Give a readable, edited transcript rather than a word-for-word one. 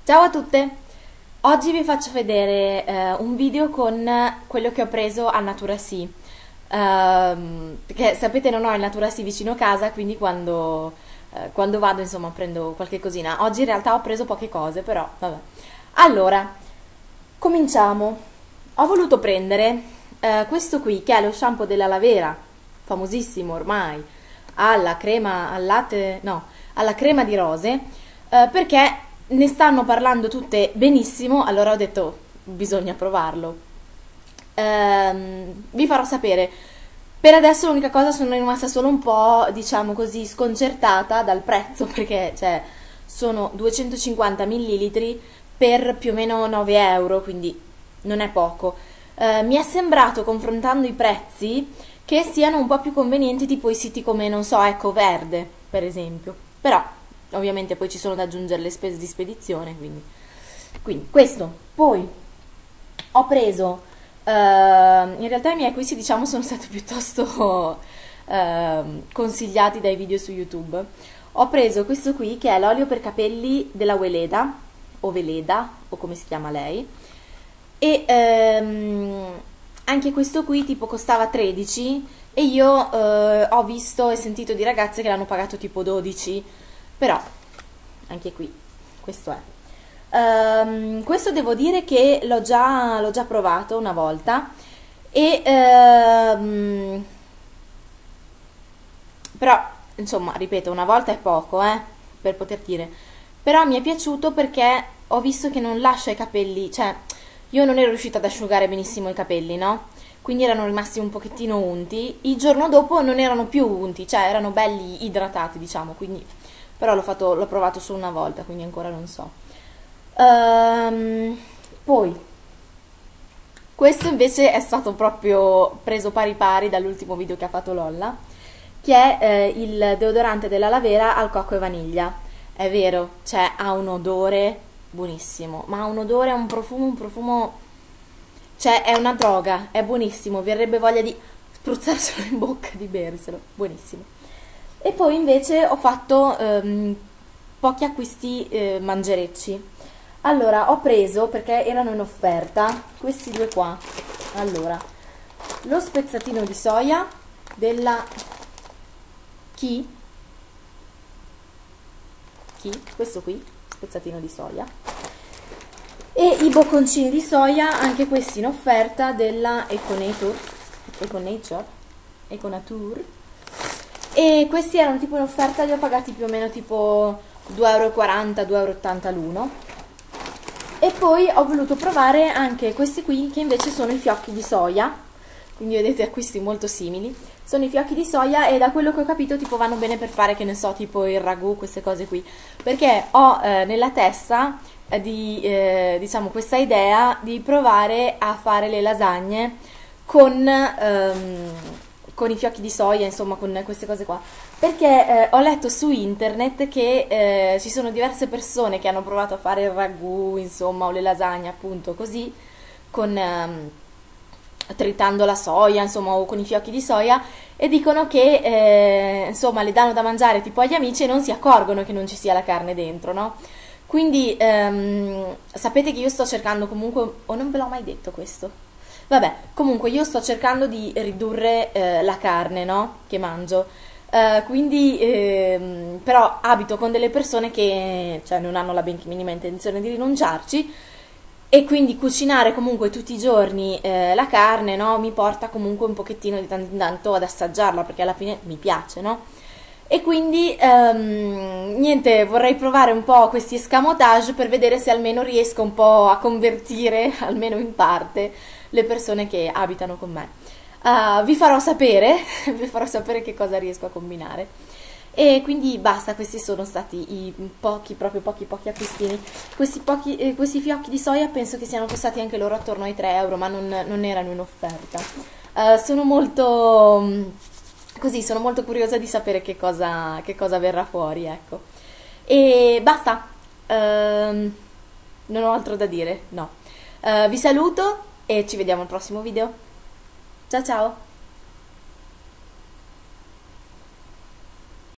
Ciao a tutte! Oggi vi faccio vedere un video con quello che ho preso al Natura Sì. Perché sapete non ho il Natura Sì vicino casa, quindi quando vado insomma prendo qualche cosina. Oggi in realtà ho preso poche cose, però vabbè. Allora, cominciamo. Ho voluto prendere questo qui che è lo shampoo dell'aloe vera, famosissimo ormai, alla crema al latte, no, alla crema di rose, perché ne stanno parlando tutte benissimo, allora ho detto bisogna provarlo. Vi farò sapere. Per adesso l'unica cosa, sono rimasta solo un po', diciamo così, sconcertata dal prezzo, perché cioè, sono 250 millilitri per più o meno 9 euro, quindi non è poco. Mi è sembrato, confrontando i prezzi, che siano un po' più convenienti tipo i siti come, non so, Ecco Verde, per esempio. Però, ovviamente poi ci sono da aggiungere le spese di spedizione, quindi questo. Poi ho preso, in realtà i miei acquisti diciamo sono stati piuttosto consigliati dai video su YouTube. Ho preso questo qui che è l'olio per capelli della Weleda, o Veleda, o come si chiama lei, e anche questo qui tipo costava 13 e io ho visto e sentito di ragazze che l'hanno pagato tipo 12, però anche qui questo è. Questo devo dire che l'ho già provato una volta e però insomma ripeto, una volta è poco per poter dire, però mi è piaciuto perché ho visto che non lascia i capelli, cioè io non ero riuscita ad asciugare benissimo i capelli, no? Quindi erano rimasti un pochettino unti, il giorno dopo non erano più unti, cioè erano belli idratati, diciamo, quindi però l'ho provato solo una volta, quindi ancora non so. Poi questo invece è stato proprio preso pari pari dall'ultimo video che ha fatto Lolla, che è il deodorante dell'aloe vera al cocco e vaniglia. È vero, cioè ha un odore buonissimo, ma ha un odore, un profumo, cioè è una droga, è buonissimo, verrebbe voglia di spruzzarselo in bocca, di berselo, buonissimo. E poi invece ho fatto pochi acquisti mangerecci. Allora, ho preso, perché erano in offerta, questi due qua. Allora, lo spezzatino di soia della Chi, questo qui, spezzatino di soia, e i bocconcini di soia, anche questi in offerta, della Econature, e questi erano tipo in offerta, li ho pagati più o meno tipo 2,40 euro, 2,80 euro l'uno. E poi ho voluto provare anche questi qui, che invece sono i fiocchi di soia, quindi vedete acquisti molto simili. Sono i fiocchi di soia e da quello che ho capito tipo vanno bene per fare, che ne so, tipo il ragù, queste cose qui, perché ho nella testa diciamo questa idea di provare a fare le lasagne con i fiocchi di soia, insomma con queste cose qua, perché ho letto su internet che ci sono diverse persone che hanno provato a fare il ragù, insomma, o le lasagne appunto così, con tritando la soia, insomma, o con i fiocchi di soia, e dicono che insomma le danno da mangiare tipo agli amici e non si accorgono che non ci sia la carne dentro, no? Quindi sapete che io sto cercando comunque, o non ve l'ho mai detto questo? Vabbè, comunque io sto cercando di ridurre la carne, no? Che mangio. Quindi, però abito con delle persone che cioè, non hanno la benché minima intenzione di rinunciarci, e quindi cucinare comunque tutti i giorni la carne, no? Mi porta comunque un pochettino di tanto in tanto ad assaggiarla, perché alla fine mi piace, no? E quindi niente, vorrei provare un po' questi escamotage per vedere se almeno riesco un po' a convertire, almeno in parte, le persone che abitano con me. Vi farò sapere, vi farò sapere che cosa riesco a combinare. E quindi basta, questi sono stati i proprio pochi acquistini. Questi fiocchi di soia penso che siano costati anche loro attorno ai 3 euro, ma non erano in offerta. Sono molto così, sono molto curiosa di sapere che cosa verrà fuori, ecco. E basta, non ho altro da dire, no. Vi saluto e ci vediamo al prossimo video. Ciao ciao!